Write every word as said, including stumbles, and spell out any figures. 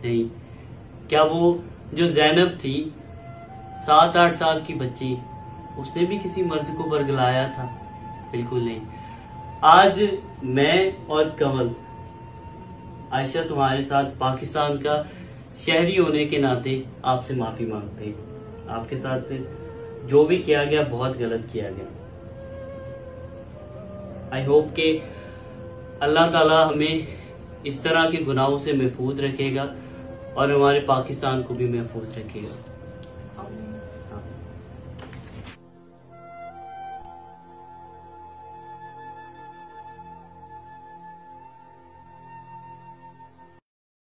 नहीं। क्या वो जो जैनब थी सात आठ साल की बच्ची, उसने भी किसी मर्द को बरगलाया था? बिल्कुल नहीं। आज मैं और कंवल आयशा तुम्हारे साथ पाकिस्तान का शहरी होने के नाते आपसे माफी मांगते हैं। आपके साथ जो भी किया गया बहुत गलत किया गया। आई होप के अल्लाह ताला हमें इस तरह के गुनाहों से महफूज रखेगा और हमारे पाकिस्तान को भी महफूज रखेगा।